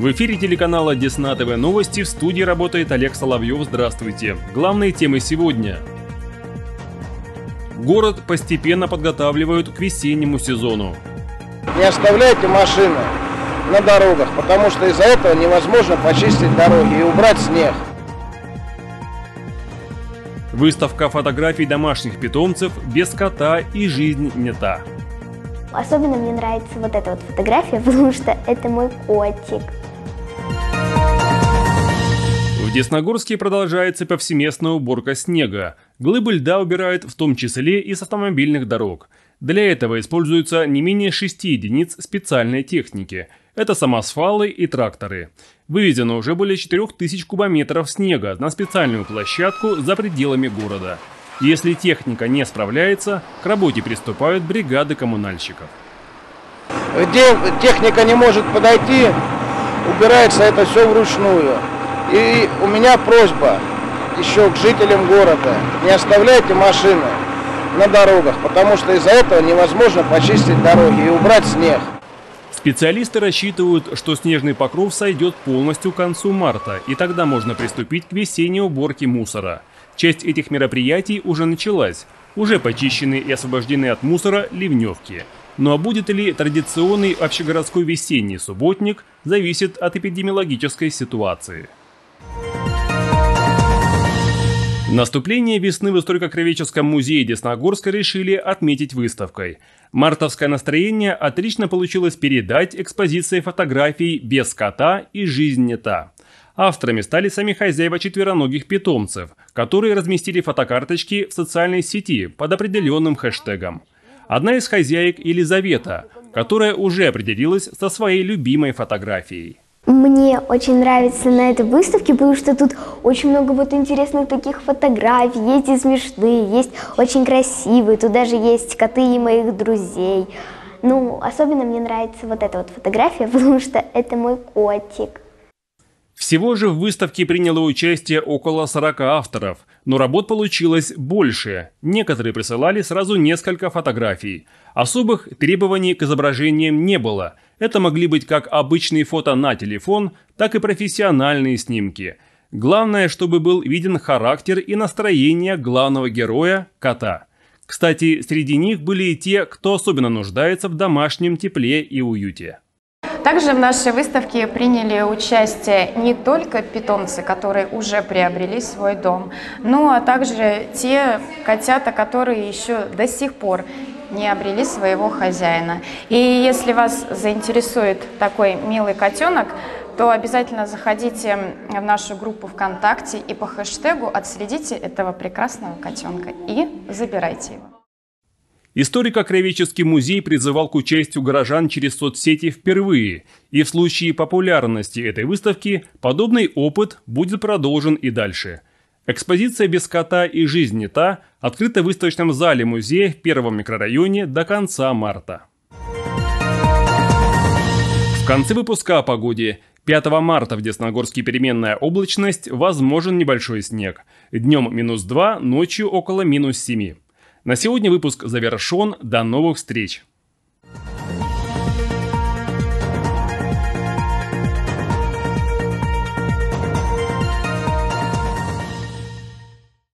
В эфире телеканала Десна ТВ Новости, в студии работает Олег Соловьев. Здравствуйте. Главные темы сегодня. Город постепенно подготавливают к весеннему сезону. Не оставляйте машины на дорогах, потому что из-за этого невозможно почистить дороги и убрать снег. Выставка фотографий домашних питомцев без кота и жизнь не та. Особенно мне нравится вот эта вот фотография, потому что это мой котик. В Десногорске продолжается повсеместная уборка снега. Глыбы льда убирают в том числе и с автомобильных дорог. Для этого используются не менее 6 единиц специальной техники. Это самосвалы и тракторы. Вывезено уже более 4000 кубометров снега на специальную площадку за пределами города. Если техника не справляется, к работе приступают бригады коммунальщиков. Где техника не может подойти, убирается это все вручную. И у меня просьба еще к жителям города: не оставляйте машины на дорогах, потому что из-за этого невозможно почистить дороги и убрать снег. Специалисты рассчитывают, что снежный покров сойдет полностью к концу марта, и тогда можно приступить к весенней уборке мусора. Часть этих мероприятий уже началась. Уже почищены и освобождены от мусора ливневки. Ну а будет ли традиционный общегородской весенний субботник, зависит от эпидемиологической ситуации. Наступление весны в историко-краеведческом музее Десногорска решили отметить выставкой. Мартовское настроение отлично получилось передать экспозицией фотографий без кота и жизнь не та. Авторами стали сами хозяева четвероногих питомцев, которые разместили фотокарточки в социальной сети под определенным хэштегом. Одна из хозяек Елизавета, которая уже определилась со своей любимой фотографией. Мне очень нравится на этой выставке, потому что тут очень много вот интересных таких фотографий, есть и смешные, есть очень красивые, тут даже есть коты и моих друзей. Ну, особенно мне нравится вот эта вот фотография, потому что это мой котик. Всего же в выставке приняло участие около 40 авторов, но работ получилось больше. Некоторые присылали сразу несколько фотографий. Особых требований к изображениям не было. Это могли быть как обычные фото на телефон, так и профессиональные снимки. Главное, чтобы был виден характер и настроение главного героя – кота. Кстати, среди них были и те, кто особенно нуждается в домашнем тепле и уюте. Также в нашей выставке приняли участие не только питомцы, которые уже приобрели свой дом, но также те котята, которые еще до сих пор не обрели своего хозяина. И если вас заинтересует такой милый котенок, то обязательно заходите в нашу группу ВКонтакте и по хэштегу отследите этого прекрасного котенка и забирайте его. Историко-краеведческий музей призывал к участию горожан через соцсети впервые, и в случае популярности этой выставки подобный опыт будет продолжен и дальше. Экспозиция без кота и жизнь не та открыта в выставочном зале музея в первом микрорайоне до конца марта. В конце выпуска о погоде. 5 марта в Десногорске переменная облачность, возможен небольшой снег. Днем -2, ночью около -7. На сегодня выпуск завершен. До новых встреч!